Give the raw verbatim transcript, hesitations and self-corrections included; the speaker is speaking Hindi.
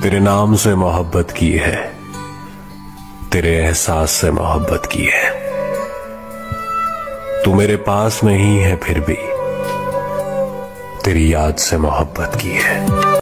तेरे नाम से मोहब्बत की है, तेरे एहसास से मोहब्बत की है। तू मेरे पास नहीं है फिर भी तेरी याद से मोहब्बत की है।